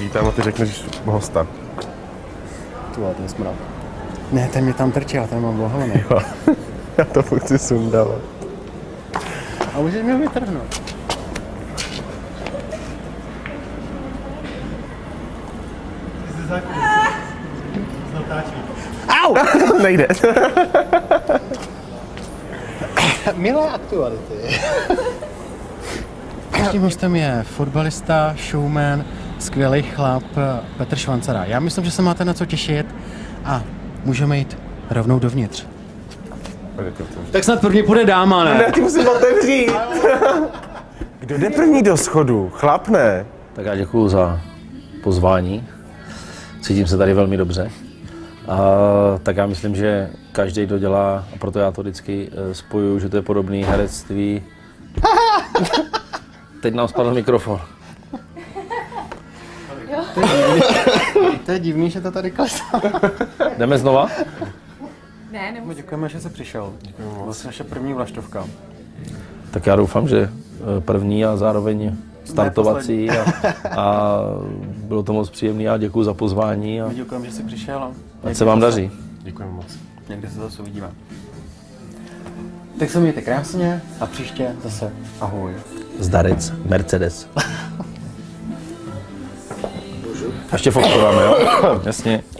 vítám a ty řekneš hosta. To je smrad. Ne, ten mě tam trčí, já tam mám bohlený. Já to fakt chci sundávat. A můžeš mě vytrhnout. Au! Nejde. Milé aktuality. Dnešním hostem je fotbalista, showman, skvělý chlap Petr Švancara. Já myslím, že se máte na co těšit a můžeme jít rovnou dovnitř. Tak snad první půjde dáma, ne? Ne, ty musím otevřít. Kdo jde první do schodu? Chlap, ne? Tak já děkuju za pozvání. Cítím se tady velmi dobře. Tak já myslím, že každý to dělá, a proto já to vždycky spojuju, že to je podobný herectví. Teď nám spadl mikrofon. To je divný, že to tady klesá. Jdeme znova? Ne, nemusím. Děkujeme, že jsi přišel. Byla jsi naše první vlaštovka. Tak já doufám, že první a zároveň startovací a bylo to moc příjemné a děkuji za pozvání. My děkujeme, že jsi přišel. Ať se vám daří. Děkujeme moc. Někdy se zase uvidíme. Tak se mějte krásně a příště zase ahoj. Zdarec, Mercedes. Ještě fotováme, jo? Jasně.